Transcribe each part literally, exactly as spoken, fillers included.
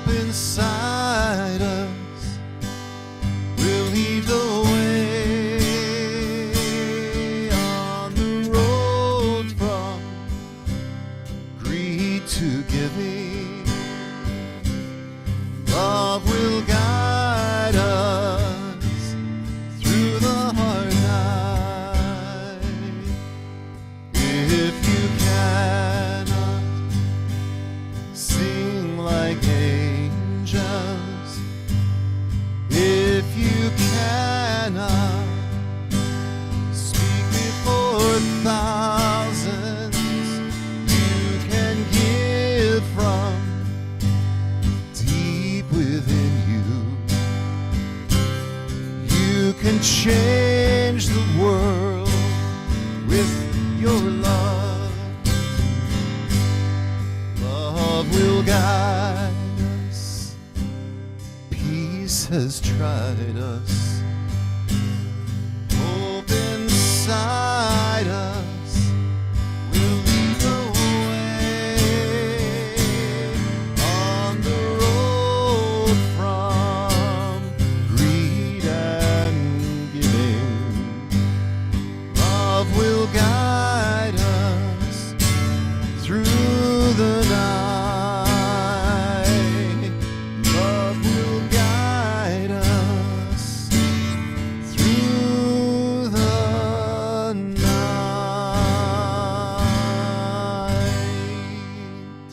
hope inside us will lead the way on the road from greed to giving. Love will guide us through the hard night. If you cannot sing like angels, if you cannot speak before thousands, you can give from deep within you. You can change the world with your love. Love will guide us. Peace has tried us. Hope inside us will lead the way on the road from greed and giving. Love will guide us through the night. Love will guide us through the night.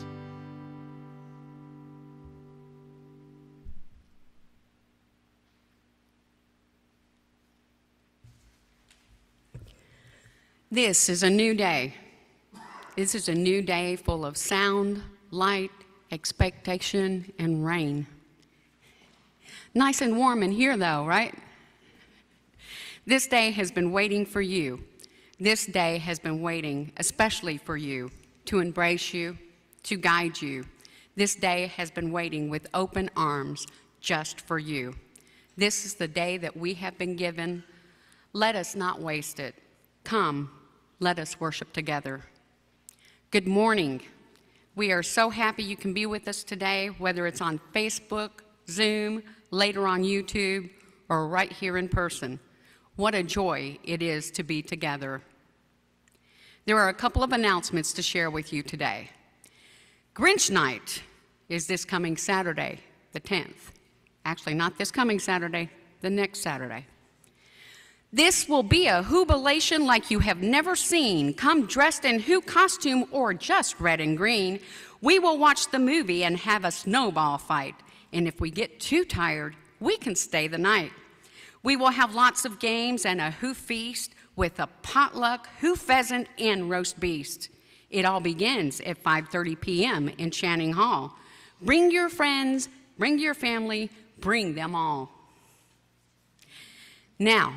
This is a new day. This is a new day full of sound, light, expectation, and rain. Nice and warm in here though, right? This day has been waiting for you. This day has been waiting especially for you, to embrace you, to guide you. This day has been waiting with open arms just for you. This is the day that we have been given. Let us not waste it. Come, let us worship together. Good morning. We are so happy you can be with us today, whether it's on Facebook, Zoom, later on YouTube, or right here in person. What a joy it is to be together. There are a couple of announcements to share with you today. Grinch Night is this coming Saturday, the tenth. Actually, not this coming Saturday, the next Saturday. This will be a jubilation like you have never seen. Come dressed in Who costume or just red and green. We will watch the movie and have a snowball fight. And if we get too tired, we can stay the night. We will have lots of games and a Who feast with a potluck, Who pheasant, and roast beast. It all begins at five thirty p m in Channing Hall. Bring your friends, bring your family, bring them all. Now,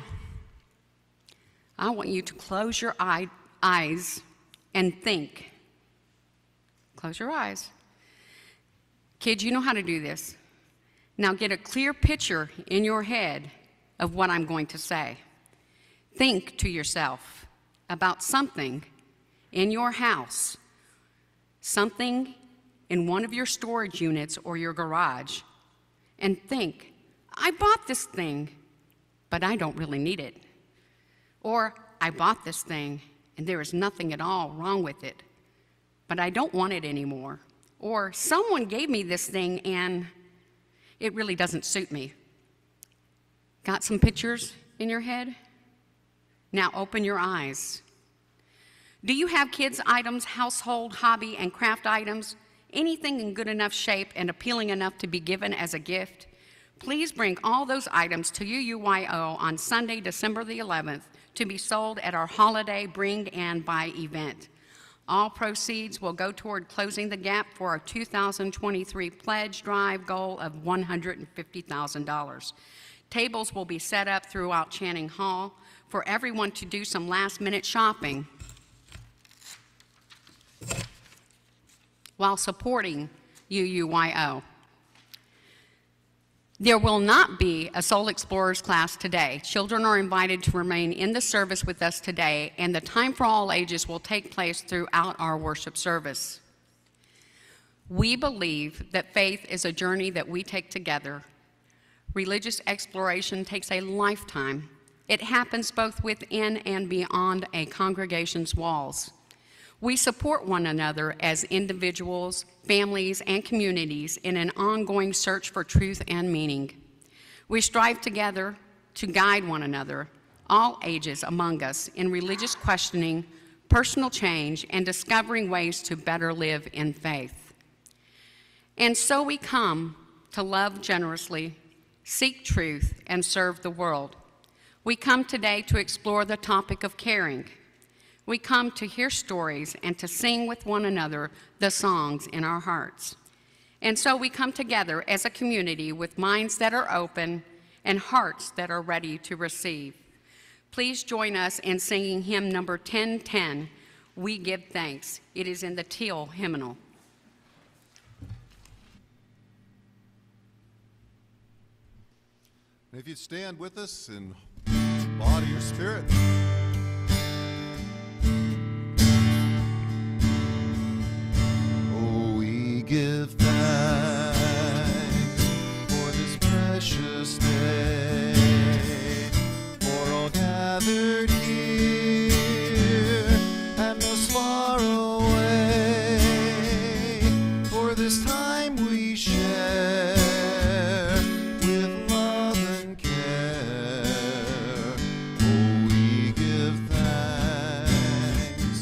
I want you to close your eye, eyes and think. Close your eyes. Kids, you know how to do this. Now get a clear picture in your head of what I'm going to say. Think to yourself about something in your house, something in one of your storage units or your garage, and think, I bought this thing, but I don't really need it. Or, I bought this thing, and there is nothing at all wrong with it, but I don't want it anymore. Or, someone gave me this thing, and it really doesn't suit me. Got some pictures in your head? Now open your eyes. Do you have kids' items, household, hobby, and craft items? Anything in good enough shape and appealing enough to be given as a gift? Please bring all those items to U U Y O on Sunday, December the eleventh, to be sold at our holiday Bring and Buy event. All proceeds will go toward closing the gap for our two thousand twenty-three pledge drive goal of one hundred fifty thousand dollars. Tables will be set up throughout Channing Hall for everyone to do some last-minute shopping while supporting U U Y O. There will not be a Soul Explorers class today. Children are invited to remain in the service with us today, and the time for all ages will take place throughout our worship service. We believe that faith is a journey that we take together. Religious exploration takes a lifetime. It happens both within and beyond a congregation's walls. We support one another as individuals, families, and communities in an ongoing search for truth and meaning. We strive together to guide one another, all ages among us, in religious questioning, personal change, and discovering ways to better live in faith. And so we come to love generously, seek truth, and serve the world. We come today to explore the topic of caring. We come to hear stories and to sing with one another the songs in our hearts. And so we come together as a community with minds that are open and hearts that are ready to receive. Please join us in singing hymn number ten ten, We Give Thanks. It is in the teal hymnal. And if you'd stand with us in body or spirit. Oh, we give thanks for this precious day, for all gathered here and those far away, for this time we share with love and care. Oh, we give thanks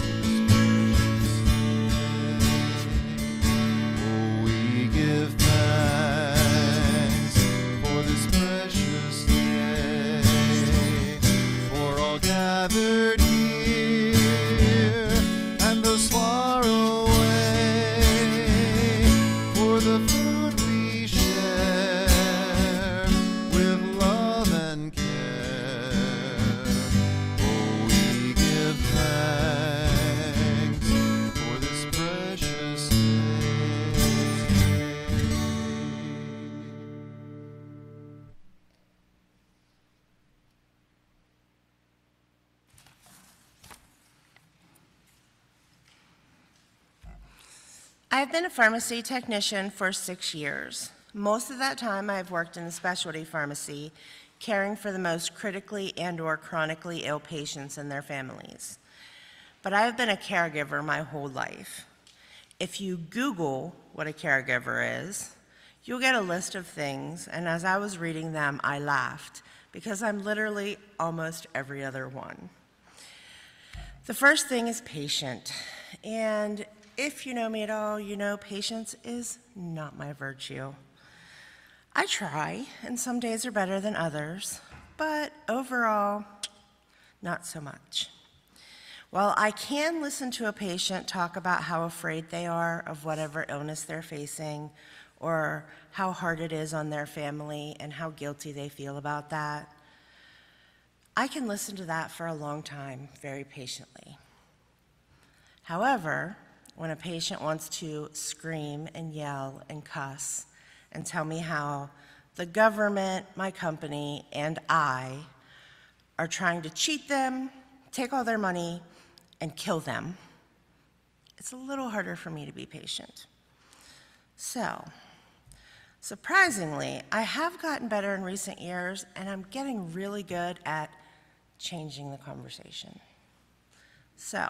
for this precious day. Oh, we give thanks for this precious day, for all gathered here and those far away, for the food we share with love and care. Oh, we give thanks for this precious day. I've been a pharmacy technician for six years. Most of that time I've worked in the specialty pharmacy, caring for the most critically and or chronically ill patients and their families. But I've been a caregiver my whole life. If you Google what a caregiver is, you'll get a list of things, and as I was reading them, I laughed, because I'm literally almost every other one. The first thing is patient, and if you know me at all, you know patience is not my virtue. I try, and some days are better than others, but overall, not so much. While I can listen to a patient talk about how afraid they are of whatever illness they're facing, or how hard it is on their family and how guilty they feel about that, I can listen to that for a long time, very patiently. However, when a patient wants to scream and yell and cuss and tell me how the government, my company, and I are trying to cheat them, take all their money, and kill them, it's a little harder for me to be patient. So, surprisingly, I have gotten better in recent years, and I'm getting really good at changing the conversation. So,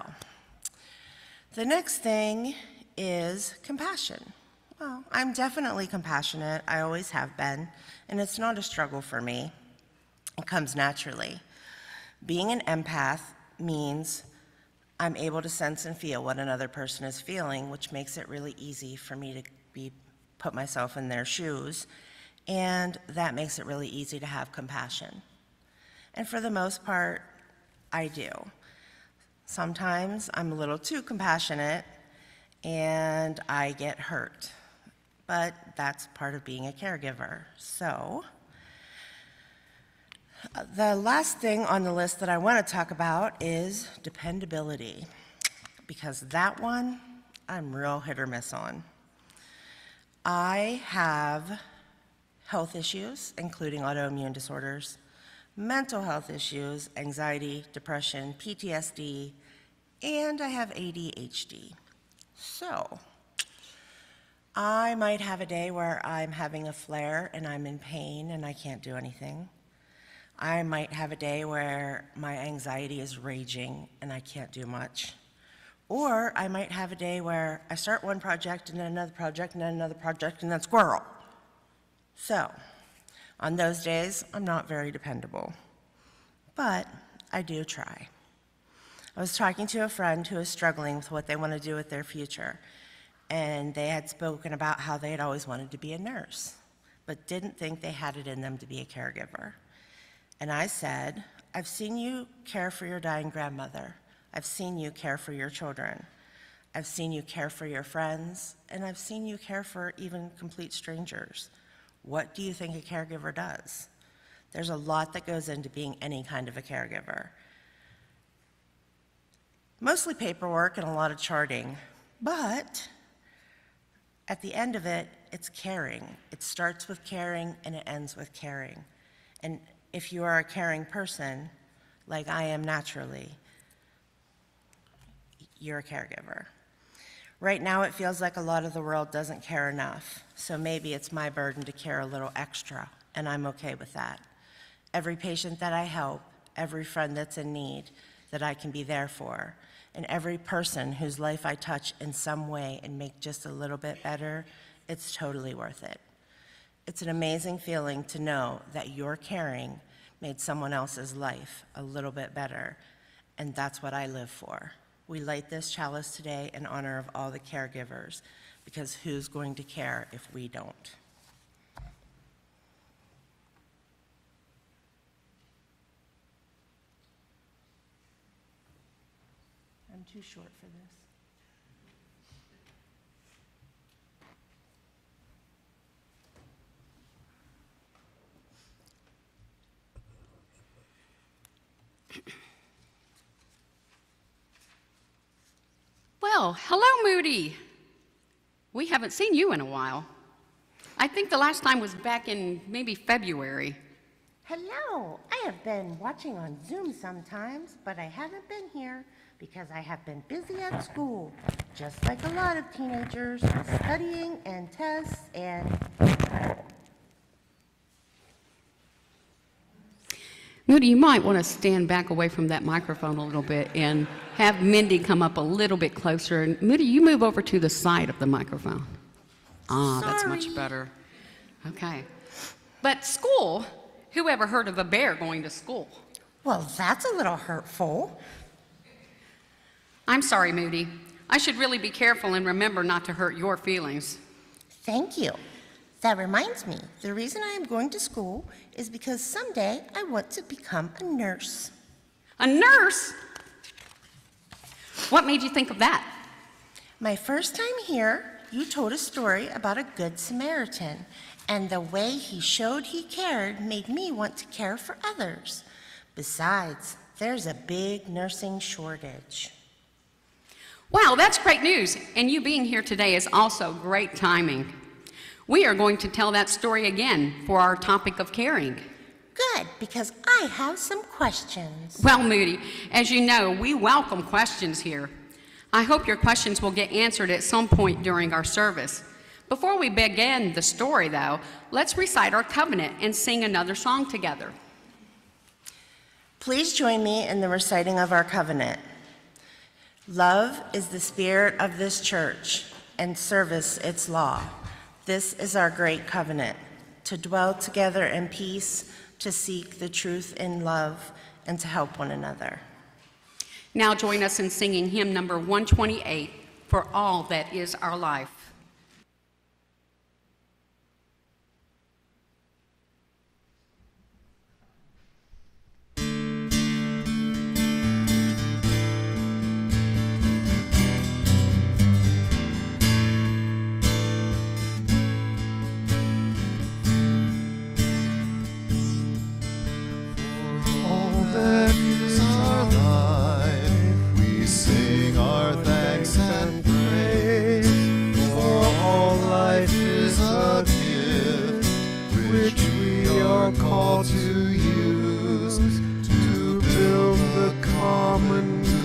the next thing is compassion. Well, I'm definitely compassionate. I always have been, and it's not a struggle for me. It comes naturally. Being an empath means I'm able to sense and feel what another person is feeling, which makes it really easy for me to be, put myself in their shoes, and that makes it really easy to have compassion. And for the most part, I do. Sometimes I'm a little too compassionate and I get hurt, but that's part of being a caregiver. So, the last thing on the list that I want to talk about is dependability, because that one I'm real hit or miss on. I have health issues, including autoimmune disorders, mental health issues, anxiety, depression, P T S D, and I have A D H D. So, I might have a day where I'm having a flare and I'm in pain and I can't do anything. I might have a day where my anxiety is raging and I can't do much. Or I might have a day where I start one project and then another project and then another project and then squirrel. So, on those days, I'm not very dependable. But I do try. I was talking to a friend who is struggling with what they want to do with their future, and they had spoken about how they had always wanted to be a nurse, but didn't think they had it in them to be a caregiver. And I said, I've seen you care for your dying grandmother. I've seen you care for your children. I've seen you care for your friends, and I've seen you care for even complete strangers. What do you think a caregiver does? There's a lot that goes into being any kind of a caregiver. Mostly paperwork and a lot of charting, but at the end of it, it's caring. It starts with caring and it ends with caring. And if you are a caring person, like I am naturally, you're a caregiver. Right now, it feels like a lot of the world doesn't care enough, so maybe it's my burden to care a little extra, and I'm okay with that. Every patient that I help, every friend that's in need that I can be there for, and every person whose life I touch in some way and make just a little bit better, it's totally worth it. It's an amazing feeling to know that your caring made someone else's life a little bit better, and that's what I live for. We light this chalice today in honor of all the caregivers, because who's going to care if we don't? I'm too short for this. Well, hello, Moody. We haven't seen you in a while. I think the last time was back in maybe February. Hello. I have been watching on Zoom sometimes, but I haven't been here because I have been busy at school, just like a lot of teenagers, studying and tests and... Moody, you might want to stand back away from that microphone a little bit and have Mindy come up a little bit closer. And Moody, you move over to the side of the microphone. Ah, that's much better. Okay. But school, who ever heard of a bear going to school? Well, that's a little hurtful. I'm sorry, Moody. I should really be careful and remember not to hurt your feelings. Thank you. That reminds me, the reason I am going to school is because someday I want to become a nurse. A nurse? What made you think of that? My first time here, you told a story about a good Samaritan, and the way he showed he cared made me want to care for others. Besides, there's a big nursing shortage. Wow, that's great news, and you being here today is also great timing. We are going to tell that story again for our topic of caring. Good, because I have some questions. Well, Moody, as you know, we welcome questions here. I hope your questions will get answered at some point during our service. Before we begin the story, though, let's recite our covenant and sing another song together. Please join me in the reciting of our covenant. Love is the spirit of this church, and service its law. This is our great covenant, to dwell together in peace, to seek the truth in love, and to help one another. Now join us in singing hymn number one twenty-eight, For All That Is Our Life.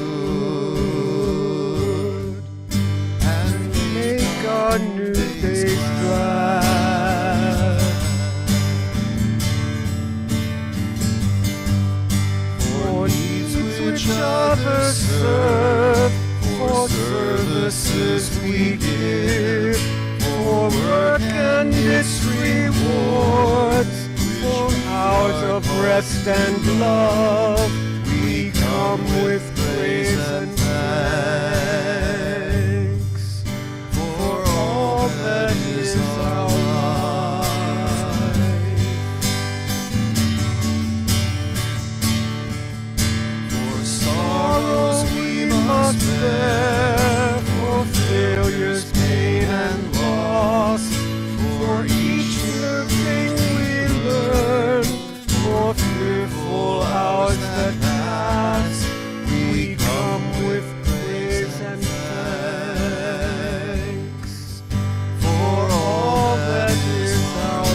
New day and its rewards. For hours of rest and love, we come with praise and thanks for all that is our life. For sorrows we must bear, for failures, pain, and loss, for each new thing we learn, for fearful hours that pass, we come with praise and thanks for all that is our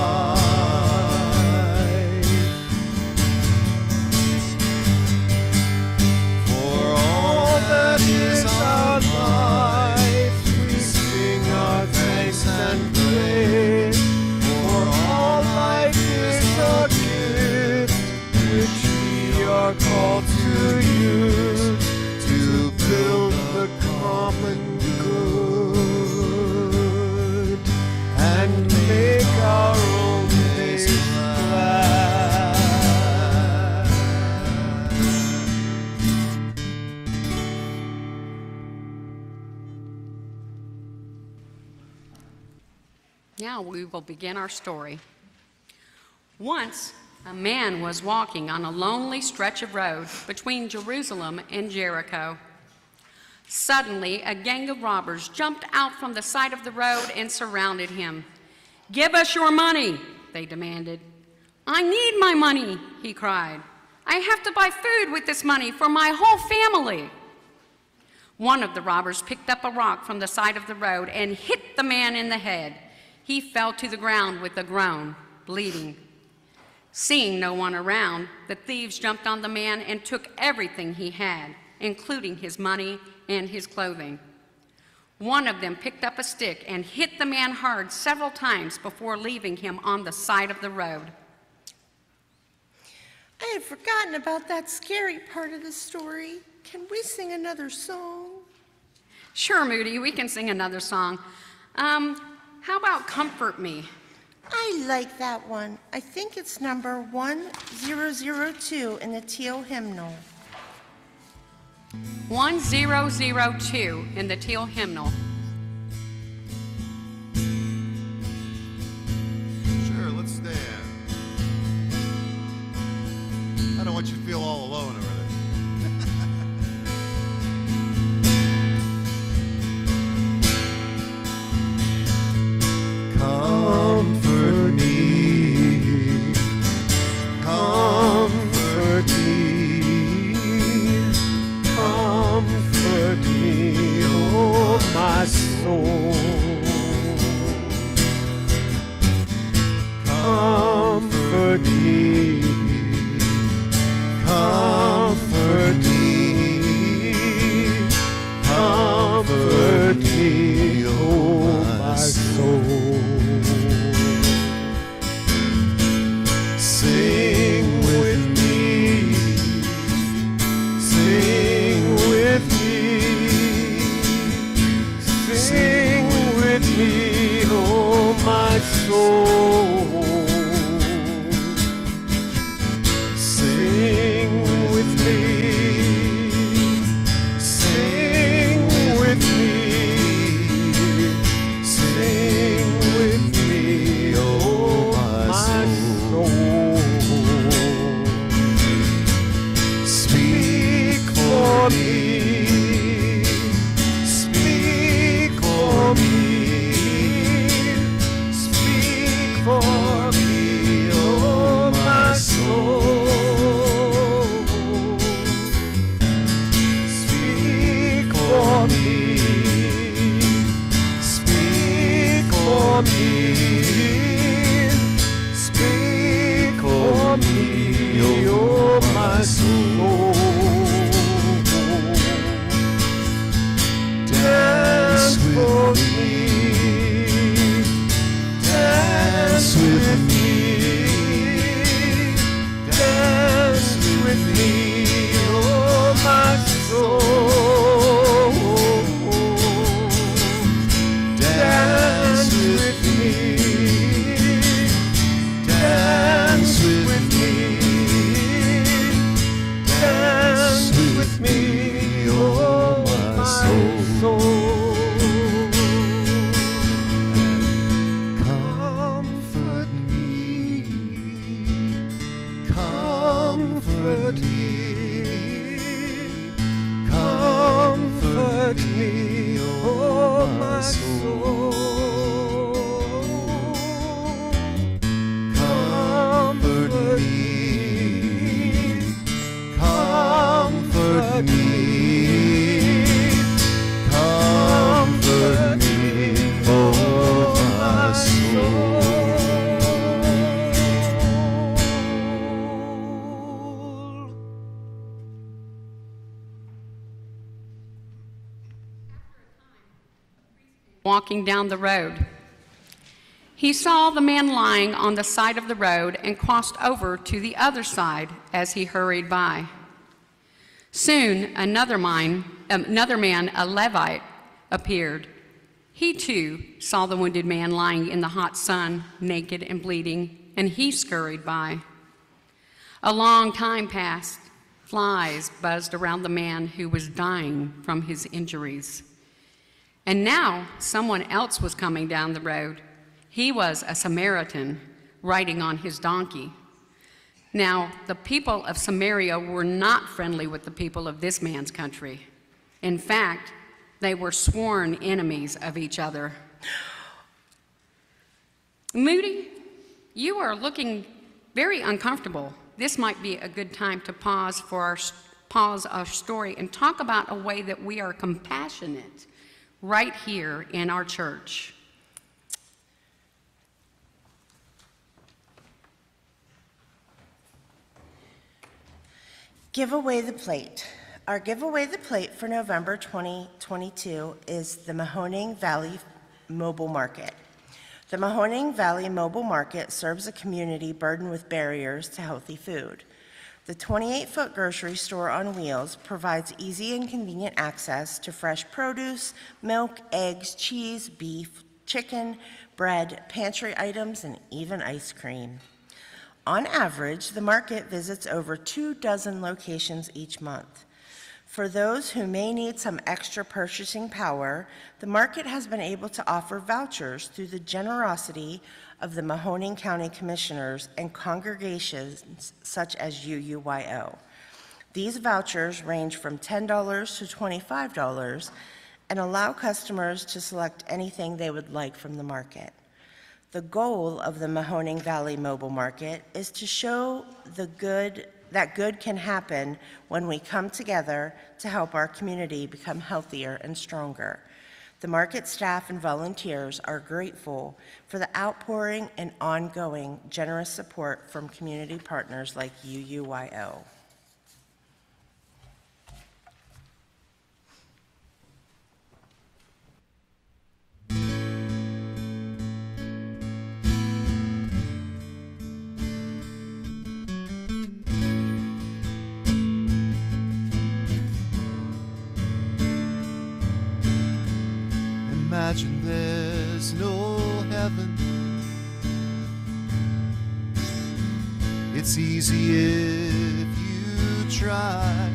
life. For all that is our life, we sing our thanks and praise. For all life is a gift which we are called to use to build the common good and make our own days glad. Now we will begin our story. Once, a man was walking on a lonely stretch of road between Jerusalem and Jericho. Suddenly, a gang of robbers jumped out from the side of the road and surrounded him. "Give us your money," they demanded. "I need my money," he cried. "I have to buy food with this money for my whole family." One of the robbers picked up a rock from the side of the road and hit the man in the head. He fell to the ground with a groan, bleeding. Seeing no one around, the thieves jumped on the man and took everything he had, including his money and his clothing. One of them picked up a stick and hit the man hard several times before leaving him on the side of the road. I had forgotten about that scary part of the story. Can we sing another song? Sure, Moody, we can sing another song. Um, how about Comfort Me? I like that one. I think it's number one thousand two in the Teal hymnal. one thousand two in the Teal hymnal. Sure, let's stand. I don't want you to feel all alone over there. Comfort me, comfort me, Comfort me, oh my soul. Comfort me, comfort me, comfort me, oh my soul. Sing with me, sing with me, Sing with me, oh my soul. sing with me, sing with me, sing with me, oh my soul. Speak for me, speak for me, speak for me, oh my soul. Speak for me, speak for me, speak for me, oh my soul. Dance for me, dance with me, dance with me, oh my soul. Dance with me, walking down the road. He saw the man lying on the side of the road and crossed over to the other side as he hurried by. Soon, another, mine, another man, a Levite, appeared. He too saw the wounded man lying in the hot sun, naked and bleeding, and he scurried by. A long time passed. Flies buzzed around the man who was dying from his injuries. And now someone else was coming down the road. He was a Samaritan riding on his donkey. Now, the people of Samaria were not friendly with the people of this man's country. In fact, they were sworn enemies of each other. Moody, you are looking very uncomfortable. This might be a good time to pause for our pause our story and talk about a way that we are compassionate right here in our church. Give away the plate. Our Give Away the Plate for November twenty twenty-two is the Mahoning Valley Mobile Market. The Mahoning Valley Mobile Market serves a community burdened with barriers to healthy food. The twenty-eight foot grocery store on wheels provides easy and convenient access to fresh produce, milk, eggs, cheese, beef, chicken, bread, pantry items, and even ice cream. On average, the market visits over two dozen locations each month. For those who may need some extra purchasing power, the market has been able to offer vouchers through the generosity of the Mahoning County Commissioners and congregations such as U U Y O. These vouchers range from ten dollars to twenty-five dollars and allow customers to select anything they would like from the market. The goal of the Mahoning Valley Mobile Market is to show the good that good can happen when we come together to help our community become healthier and stronger. The market staff and volunteers are grateful for the outpouring and ongoing generous support from community partners like U U Y O. Imagine there's no heaven. It's easy if you try.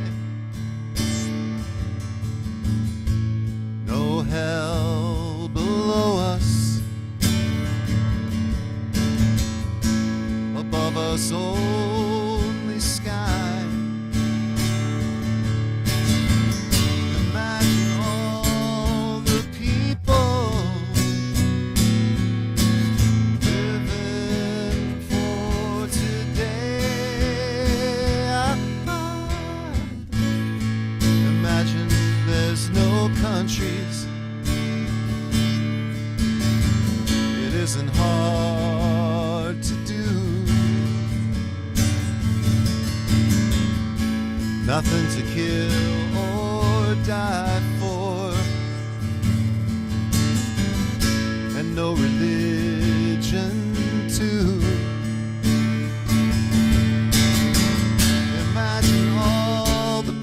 No hell below us, above us only sky. Countries. It isn't hard to do. Nothing to kill or die for, and no religion too. Imagine all the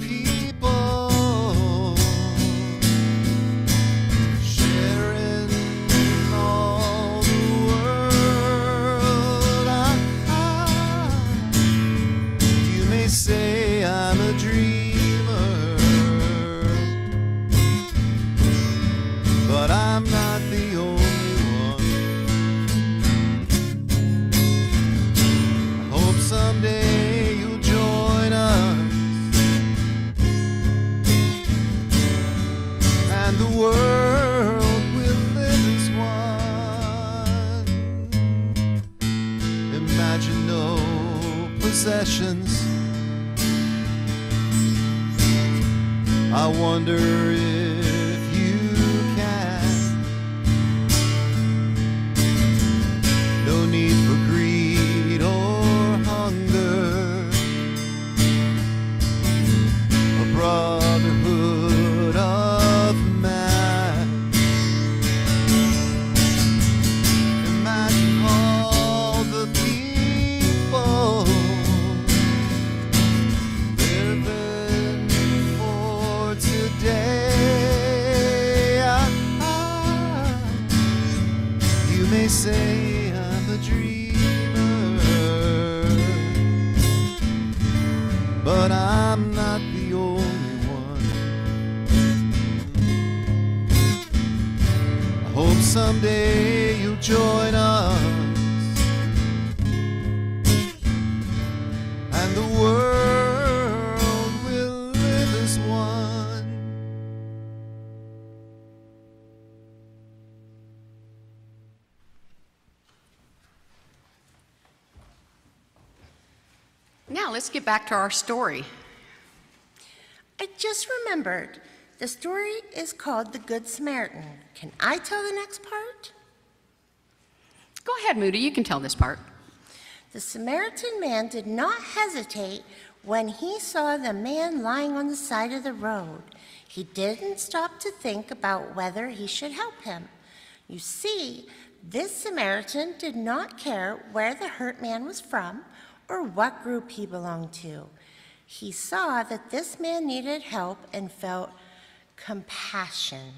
say I'm a dreamer, but I'm not the only one. I hope someday you'll join us, and the world will live as one. Imagine no possessions. I wonder if you can. No need for greed or hunger. A brotherhood of man. say I'm a dreamer, but I'm not the only one. I hope someday you'll join us, and the world will live as one. Now let's get back to our story. I just remembered. The story is called The Good Samaritan. Can I tell the next part? Go ahead, Moody, you can tell this part. The Samaritan man did not hesitate when he saw the man lying on the side of the road. He didn't stop to think about whether he should help him. You see, this Samaritan did not care where the hurt man was from or what group he belonged to. He saw that this man needed help and felt compassion.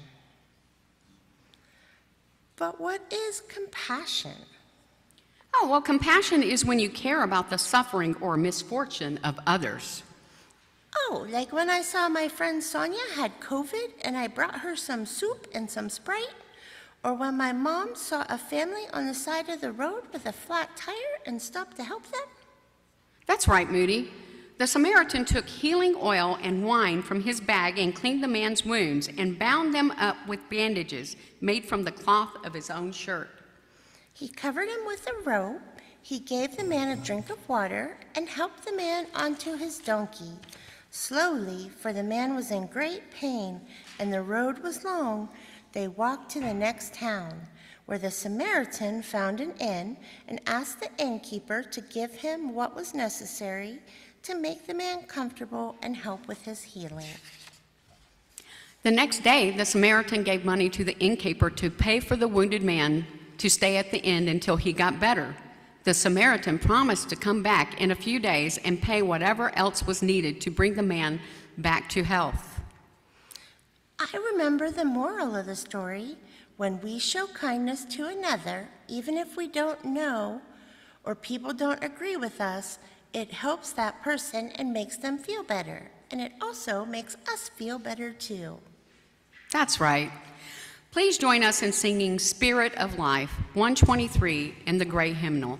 But what is compassion? Oh, well, compassion is when you care about the suffering or misfortune of others. Oh, like when I saw my friend Sonia had COVID and I brought her some soup and some Sprite? Or when my mom saw a family on the side of the road with a flat tire and stopped to help them? That's right, Moody. The Samaritan took healing oil and wine from his bag and cleaned the man's wounds and bound them up with bandages made from the cloth of his own shirt. He covered him with a robe, he gave the man a drink of water, and helped the man onto his donkey. Slowly, for the man was in great pain and the road was long, they walked to the next town, where the Samaritan found an inn and asked the innkeeper to give him what was necessary to make the man comfortable and help with his healing. The next day, the Samaritan gave money to the innkeeper to pay for the wounded man to stay at the inn until he got better. The Samaritan promised to come back in a few days and pay whatever else was needed to bring the man back to health. I remember the moral of the story. When we show kindness to another, even if we don't know or people don't agree with us, it helps that person and makes them feel better. And it also makes us feel better too. That's right. Please join us in singing Spirit of Life, one twenty-three in the Gray Hymnal.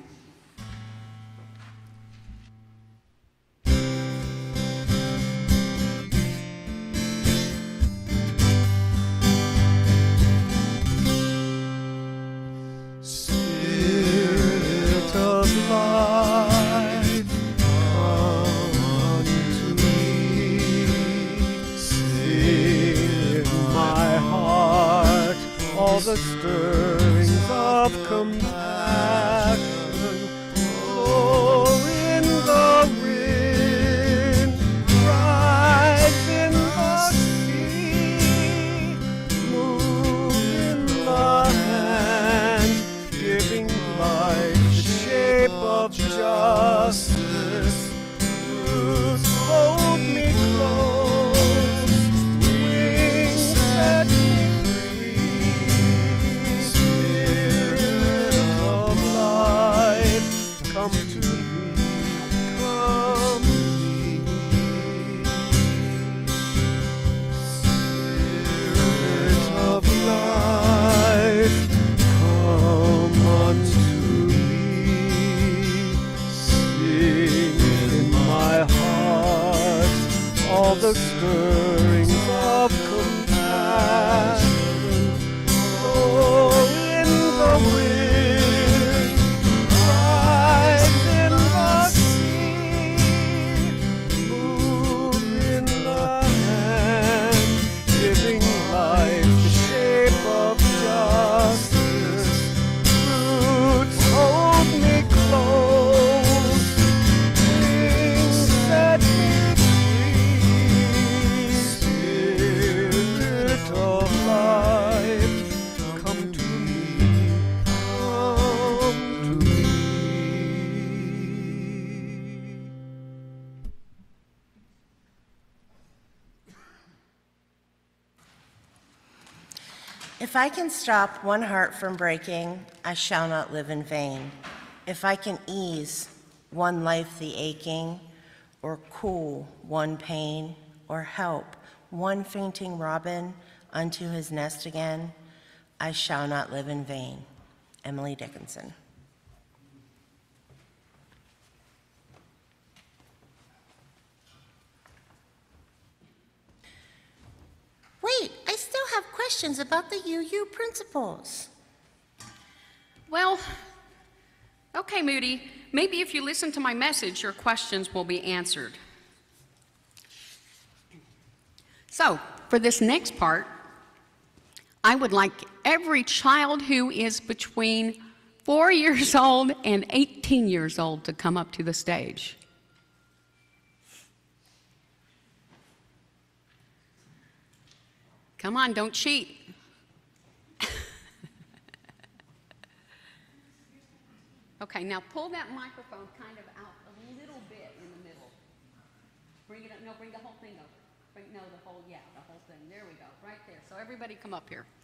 Spirit of life, come unto me. Sing in my heart all the stirrings of compassion. Blow in the wind, rise in the sea, move in the hand, giving life the shape of justice. Roots hold me close, wings set me free. Spirit of life, come to me, come to me. Spirit of life, come unto me. Sing in my heart all the stirrings of compassion. Blow in the wind, rise in the sea, move in the hand, giving life the shape of justice. Roots hold me close, wings set me free. If I can stop one heart from breaking, I shall not live in vain. If I can ease one life the aching, or cool one pain, or help one fainting robin unto his nest again, I shall not live in vain. Emily Dickinson. Wait, I still have questions about the U U principles. Well, okay, Moody, maybe if you listen to my message, your questions will be answered. So, for this next part, I would like every child who is between four years old and eighteen years old to come up to the stage. Come on, don't cheat. Okay, now pull that microphone kind of out a little bit in the middle. Bring it up, no, bring the whole thing over. Bring, no, the whole, yeah, the whole thing. There we go, right there. So everybody come up here.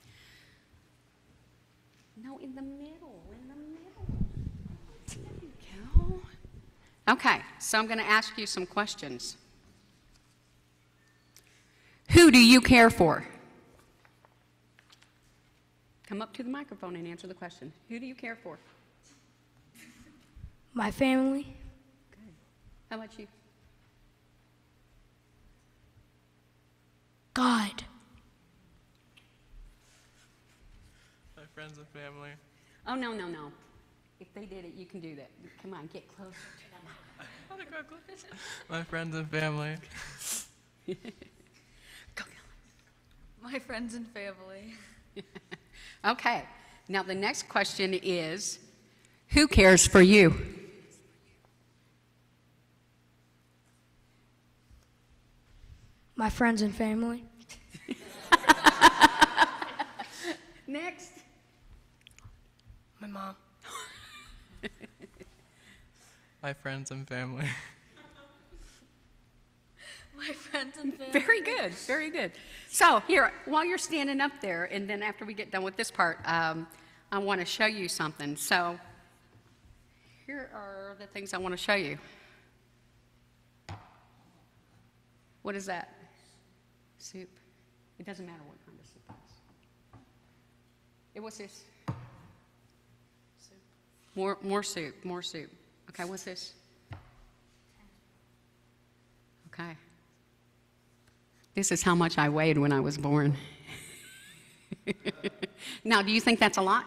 No, in the middle, in the middle. There you go. Okay, so I'm going to ask you some questions. Who do you care for? Come up to the microphone and answer the question. Who do you care for? My family. Good. How about you? God. My friends and family. Oh, no, no, no. If they did it, you can do that. Come on, get closer to the microphone. My friends and family. Go, go. My friends and family. Okay, now the next question is, who cares for you? My friends and family. Next. My mom. My friends and family. My friends and family. Very good, very good. So here, while you're standing up there, and then after we get done with this part, um, I want to show you something. So here are the things I want to show you. What is that? Soup. It doesn't matter what kind of soup it is. It, what's this? Soup. More, more soup, more soup. Okay, what's this? Okay. This is how much I weighed when I was born. Now, do you think that's a lot?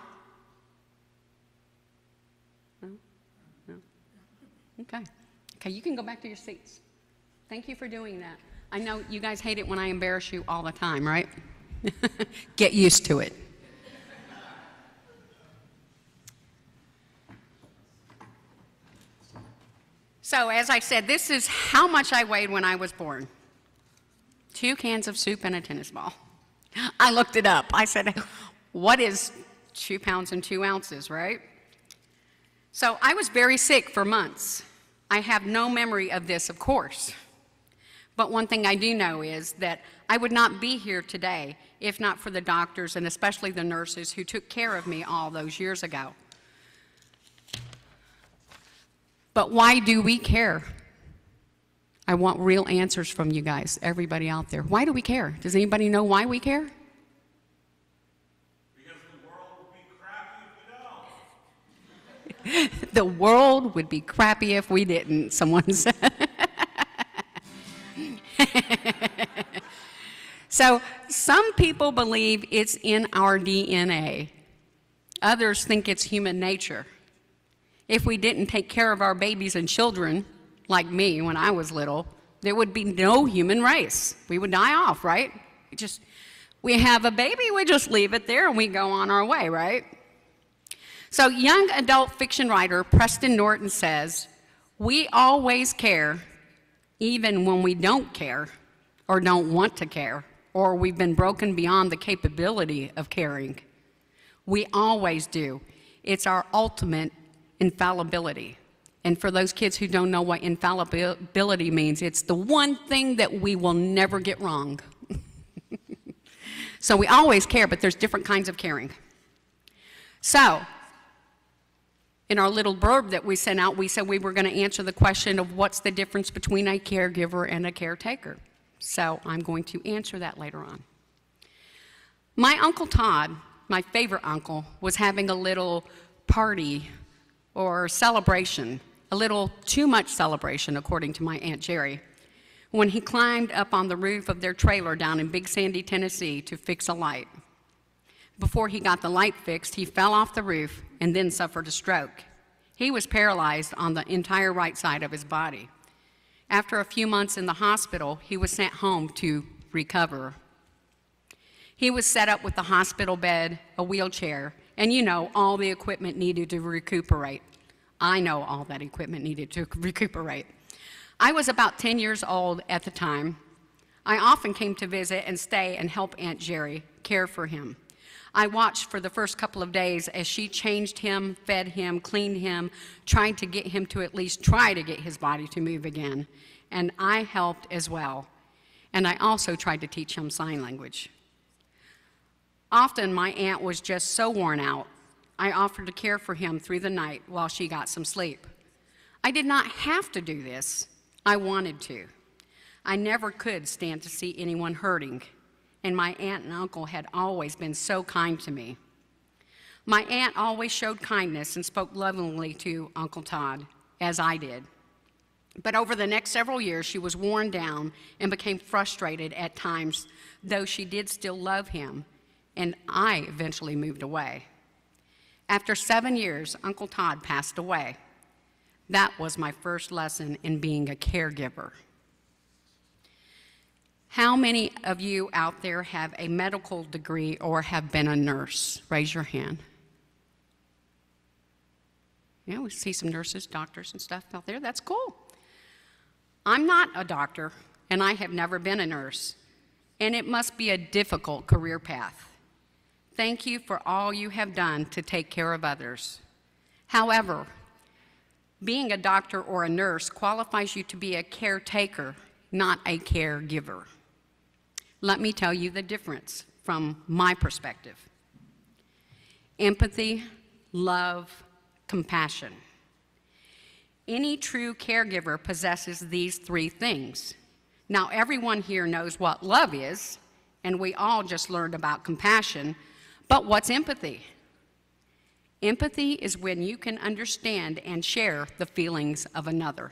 No? No? Okay. Okay, you can go back to your seats. Thank you for doing that. I know you guys hate it when I embarrass you all the time, right? Get used to it. So, as I said, this is how much I weighed when I was born. Two cans of soup and a tennis ball. I looked it up. I said, what is two pounds and two ounces, right? So I was very sick for months. I have no memory of this, of course. But one thing I do know is that I would not be here today if not for the doctors and especially the nurses who took care of me all those years ago. But why do we care? I want real answers from you guys, everybody out there. Why do we care? Does anybody know why we care? Because the world would be crappy if we don't. The world would be crappy if we didn't, someone said. So some people believe it's in our D N A. Others think it's human nature. If we didn't take care of our babies and children, like me when I was little, there would be no human race. We would die off, right? We just, we have a baby, we just leave it there and we go on our way, right? So young adult fiction writer Preston Norton says, we always care, even when we don't care or don't want to care, or we've been broken beyond the capability of caring. We always do. It's our ultimate infallibility. And for those kids who don't know what infallibility means, it's the one thing that we will never get wrong. So we always care, but there's different kinds of caring. So, in our little blurb that we sent out, we said we were going to answer the question of what's the difference between a caregiver and a caretaker. So I'm going to answer that later on. My Uncle Todd, my favorite uncle, was having a little party or celebration, a little too much celebration, according to my Aunt Jerry, when he climbed up on the roof of their trailer down in Big Sandy, Tennessee, to fix a light. Before he got the light fixed, he fell off the roof and then suffered a stroke. He was paralyzed on the entire right side of his body. After a few months in the hospital, he was sent home to recover. He was set up with the hospital bed, a wheelchair, and you know, all the equipment needed to recuperate. I know all that equipment needed to recuperate. I was about ten years old at the time. I often came to visit and stay and help Aunt Jerry care for him. I watched for the first couple of days as she changed him, fed him, cleaned him, tried to get him to at least try to get his body to move again. And I helped as well. And I also tried to teach him sign language. Often my aunt was just so worn out, I offered to care for him through the night while she got some sleep. I did not have to do this. I wanted to. I never could stand to see anyone hurting, and my aunt and uncle had always been so kind to me. My aunt always showed kindness and spoke lovingly to Uncle Todd, as I did. But over the next several years, she was worn down and became frustrated at times, though she did still love him, and I eventually moved away. After seven years, Uncle Todd passed away. That was my first lesson in being a caregiver. How many of you out there have a medical degree or have been a nurse? Raise your hand. Yeah, we see some nurses, doctors, and stuff out there. That's cool. I'm not a doctor, and I have never been a nurse, and it must be a difficult career path. Thank you for all you have done to take care of others. However, being a doctor or a nurse qualifies you to be a caretaker, not a caregiver. Let me tell you the difference from my perspective. Empathy, love, compassion. Any true caregiver possesses these three things. Now, everyone here knows what love is, and we all just learned about compassion, but what's empathy? Empathy is when you can understand and share the feelings of another.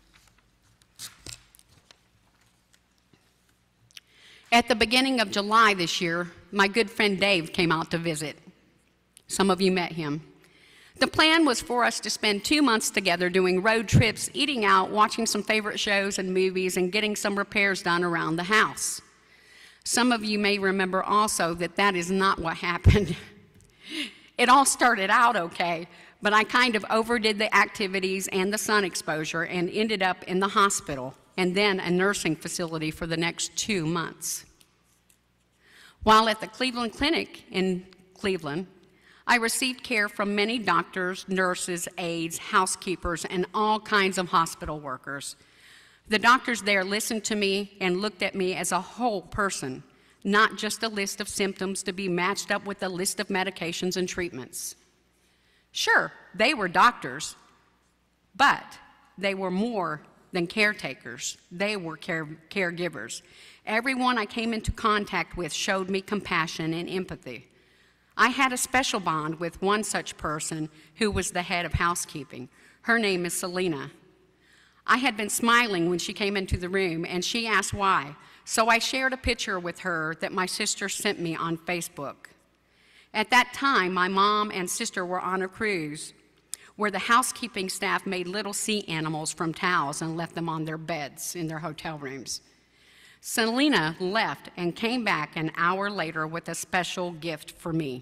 At the beginning of July this year, my good friend Dave came out to visit. Some of you met him. The plan was for us to spend two months together doing road trips, eating out, watching some favorite shows and movies, and getting some repairs done around the house. Some of you may remember also that that is not what happened. It all started out okay, but I kind of overdid the activities and the sun exposure and ended up in the hospital and then a nursing facility for the next two months. While at the Cleveland Clinic in Cleveland, I received care from many doctors, nurses, aides, housekeepers, and all kinds of hospital workers. The doctors there listened to me and looked at me as a whole person, not just a list of symptoms to be matched up with a list of medications and treatments. Sure, they were doctors, but they were more than caretakers. They were care caregivers. Everyone I came into contact with showed me compassion and empathy. I had a special bond with one such person who was the head of housekeeping. Her name is Selena. I had been smiling when she came into the room, and she asked why. So I shared a picture with her that my sister sent me on Facebook. At that time, my mom and sister were on a cruise where the housekeeping staff made little sea animals from towels and left them on their beds in their hotel rooms. Selena left and came back an hour later with a special gift for me.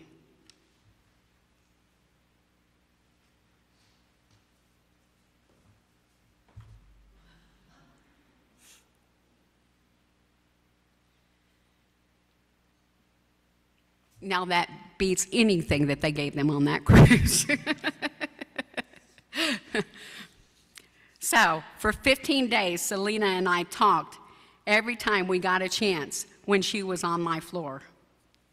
Now that beats anything that they gave them on that cruise. So, for fifteen days, Selena and I talked every time we got a chance when she was on my floor.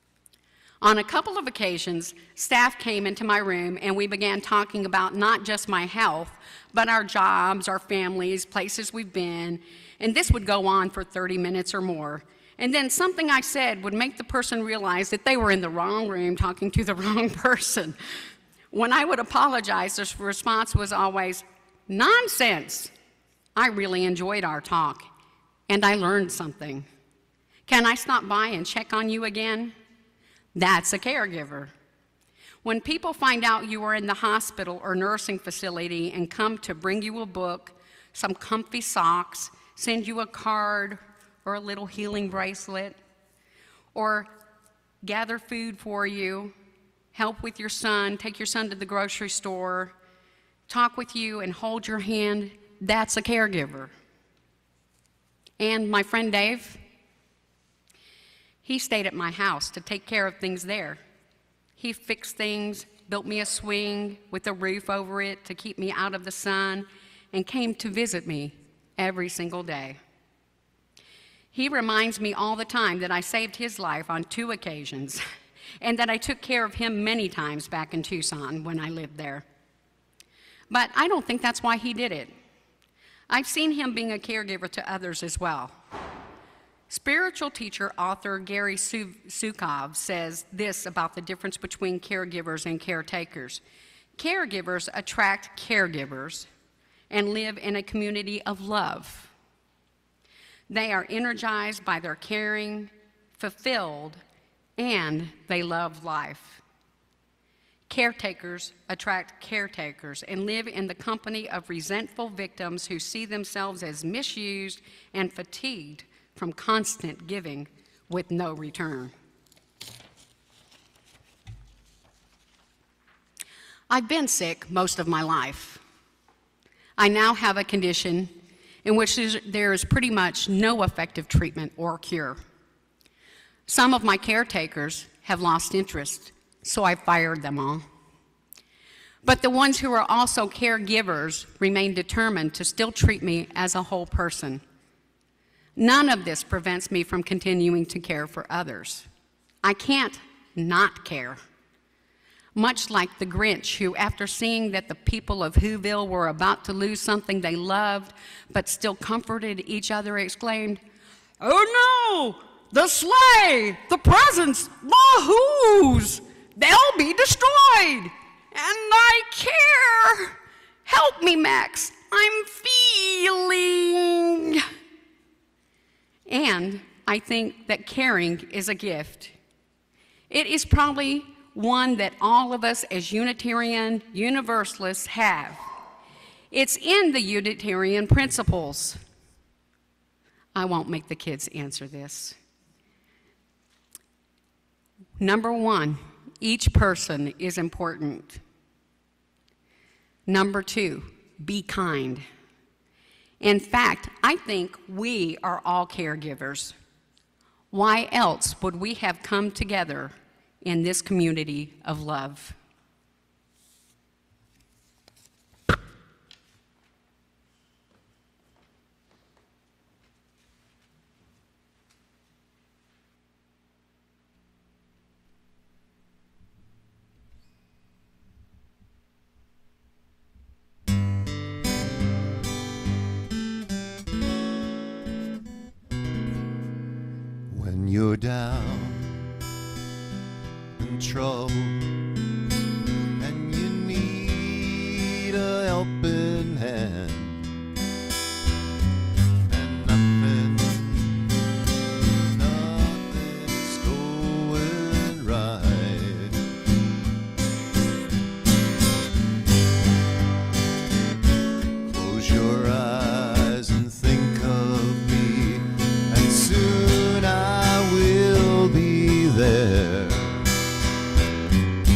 On a couple of occasions, staff came into my room and we began talking about not just my health, but our jobs, our families, places we've been, and this would go on for thirty minutes or more. And then something I said would make the person realize that they were in the wrong room talking to the wrong person. When I would apologize, the response was always, "Nonsense." I really enjoyed our talk, and I learned something. Can I stop by and check on you again? That's a caregiver. When people find out you are in the hospital or nursing facility and come to bring you a book, some comfy socks, send you a card or a little healing bracelet, or gather food for you, help with your son, take your son to the grocery store, talk with you and hold your hand, that's a caregiver. And my friend Dave, he stayed at my house to take care of things there. He fixed things, built me a swing with a roof over it to keep me out of the sun, and came to visit me every single day. He reminds me all the time that I saved his life on two occasions, and that I took care of him many times back in Tucson when I lived there. But I don't think that's why he did it. I've seen him being a caregiver to others as well. Spiritual teacher, author Gary Sukov says this about the difference between caregivers and caretakers. Caregivers attract caregivers and live in a community of love. They are energized by their caring, fulfilled, and they love life. Caretakers attract caretakers and live in the company of resentful victims who see themselves as misused and fatigued from constant giving with no return. I've been sick most of my life. I now have a condition in which there is pretty much no effective treatment or cure. Some of my caretakers have lost interest, so I fired them all. But the ones who are also caregivers remain determined to still treat me as a whole person. None of this prevents me from continuing to care for others. I can't not care. Much like the Grinch, who, after seeing that the people of Whoville were about to lose something they loved, but still comforted each other, exclaimed, "Oh no! The sleigh! The presents! The who's! They'll be destroyed! And I care! Help me, Max! I'm feeling..." And I think that caring is a gift. It is probably one that all of us as Unitarian Universalists have. It's in the Unitarian principles. I won't make the kids answer this. Number one, each person is important. Number two, be kind. In fact, I think we are all caregivers. Why else would we have come together in this community of love? When you're down in trouble and you need a helping hand, and nothing, nothing's going right, close your eyes and think of me, and soon I will be there.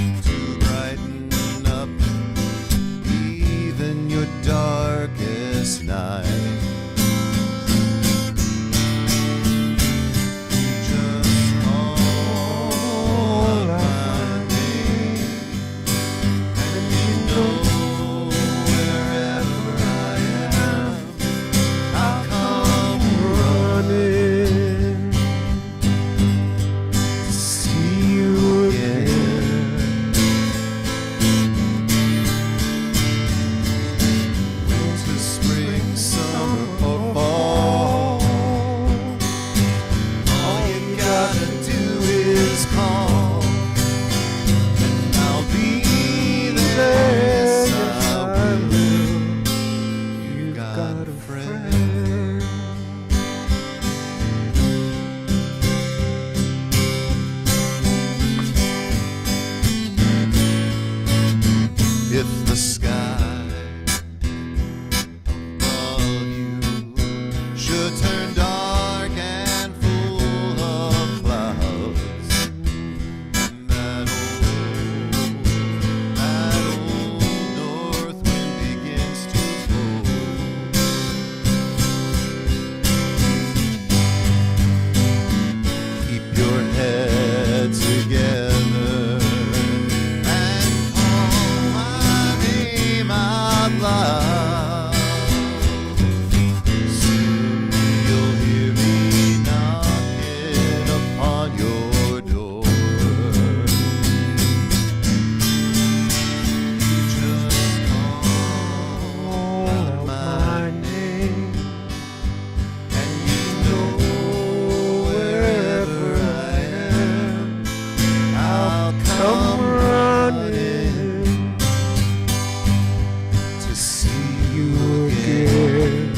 love. Soon you'll hear me knocking upon your door. You just call out my name, and you know wherever I am, I'll come running to see you again.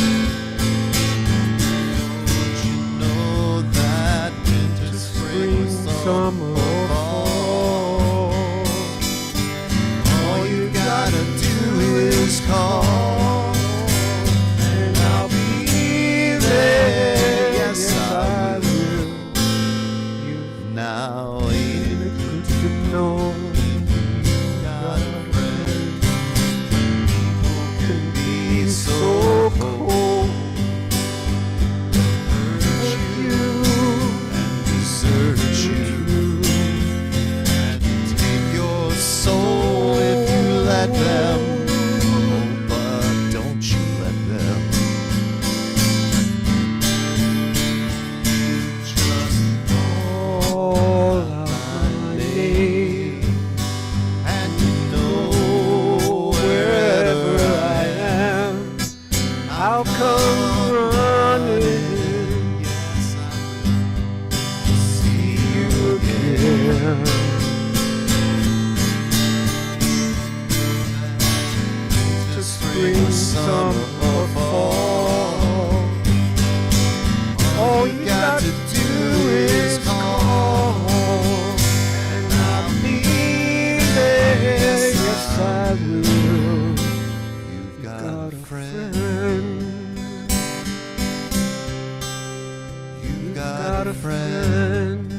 Don't you know that winter, spring, summer, or fall, all you gotta do is call, and I'll be there. Yes, I will. Now ain't it good to know you got a friend? People can be so cold, hurt you and desert you, and take your soul if you let them. Oh, but don't you let them. Just call out my name, and you know wherever I am, I'll come running. Yes, I will see you again. To spring, summer, or fall, all you got to do is call, and I'll be there. Yes, I will. You've got a friend. You've got a friend.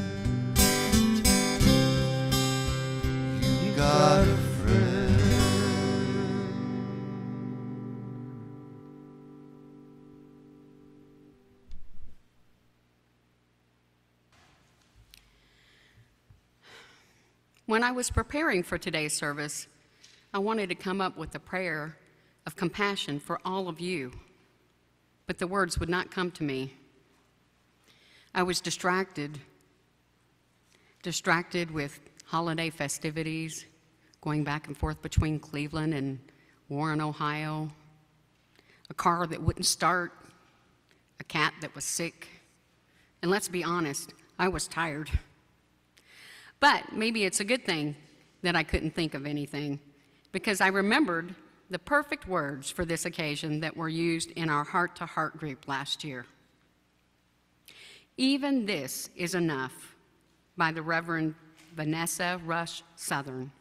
You've got a friend. When I was preparing for today's service, I wanted to come up with a prayer of compassion for all of you, but the words would not come to me. I was distracted, distracted with holiday festivities, going back and forth between Cleveland and Warren, Ohio, a car that wouldn't start, a cat that was sick, and let's be honest, I was tired. But maybe it's a good thing that I couldn't think of anything, because I remembered the perfect words for this occasion that were used in our heart-to-heart group last year. Even This Is Enough by the Reverend Vanessa Rush Southern.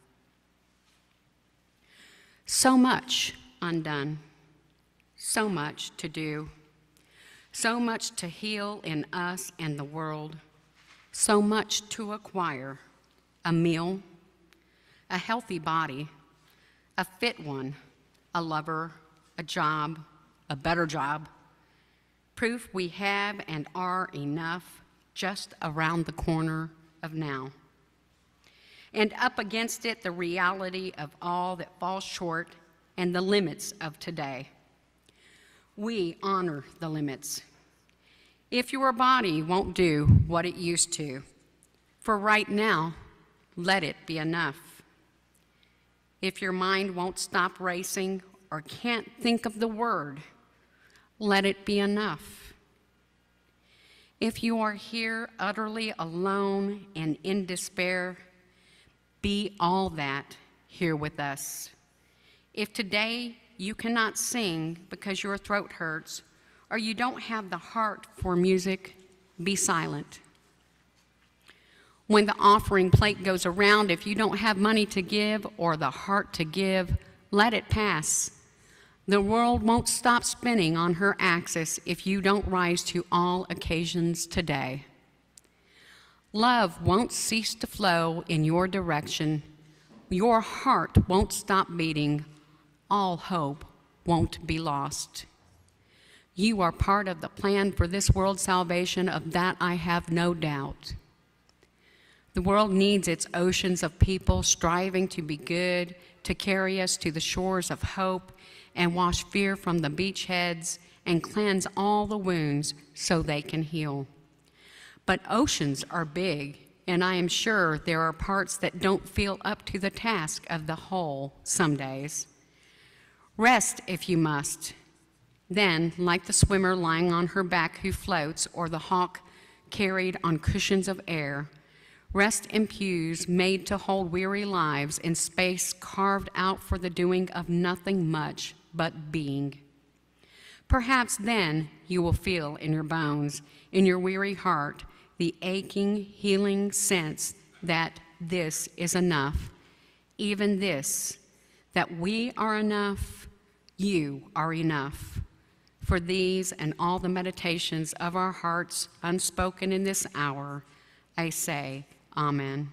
So much undone, so much to do, so much to heal in us and the world, so much to acquire: a meal, a healthy body, a fit one, a lover, a job, a better job, proof we have and are enough just around the corner of now. And up against it, the reality of all that falls short and the limits of today. We honor the limits. If your body won't do what it used to, for right now, let it be enough. If your mind won't stop racing or can't think of the word, let it be enough. If you are here utterly alone and in despair, be all that here with us. If today you cannot sing because your throat hurts or you don't have the heart for music, be silent. When the offering plate goes around, if you don't have money to give or the heart to give, let it pass. The world won't stop spinning on her axis if you don't rise to all occasions today. Love won't cease to flow in your direction. Your heart won't stop beating. All hope won't be lost. You are part of the plan for this world's salvation, of that I have no doubt. The world needs its oceans of people striving to be good, to carry us to the shores of hope and wash fear from the beachheads and cleanse all the wounds so they can heal. But oceans are big, and I am sure there are parts that don't feel up to the task of the whole some days. Rest if you must. Then, like the swimmer lying on her back who floats, or the hawk carried on cushions of air, rest in pews made to hold weary lives in space carved out for the doing of nothing much but being. Perhaps then you will feel in your bones, in your weary heart, the aching, healing sense that this is enough, even this, that we are enough, you are enough. For these and all the meditations of our hearts unspoken in this hour, I say, Amen.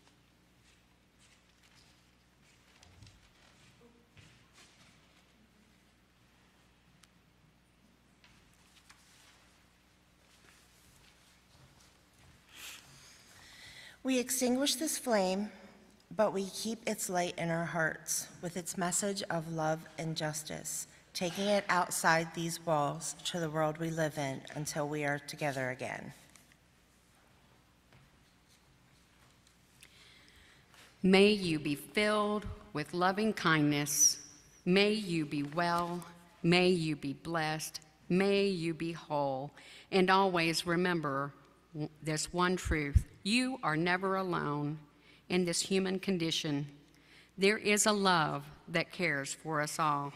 We extinguish this flame, but we keep its light in our hearts with its message of love and justice, taking it outside these walls to the world we live in until we are together again. May you be filled with loving kindness. May you be well. May you be blessed. May you be whole. And always remember this one truth. You are never alone in this human condition. There is a love that cares for us all.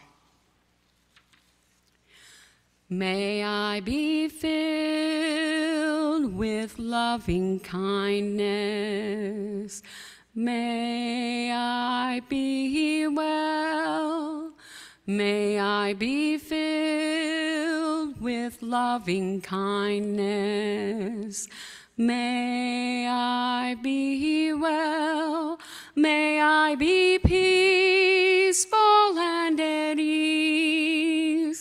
May I be filled with loving kindness. May I be well. May I be filled with loving kindness. May I be well. May I be peaceful and at ease.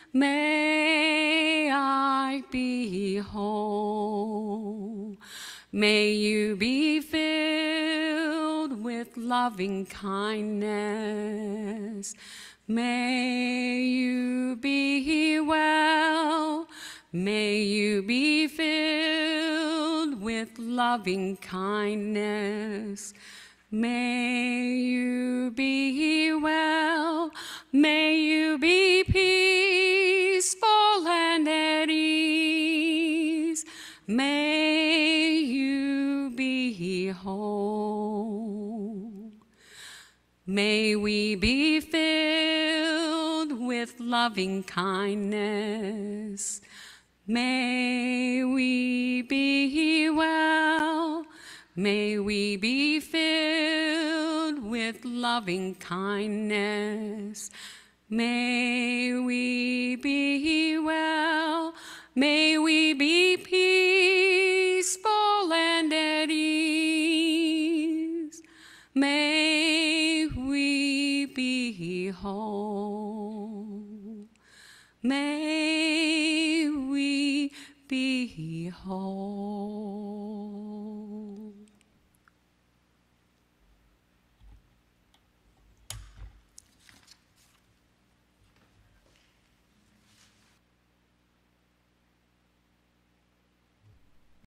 May I be whole. May you be filled with loving kindness. May you be well. May you be filled with loving kindness. May you be well. May you be peaceful and at ease. May you be whole. May we be filled with loving kindness. May we be well. May we be filled with loving kindness. May we be well. May we be peaceful and at ease. May we be whole. May we be whole.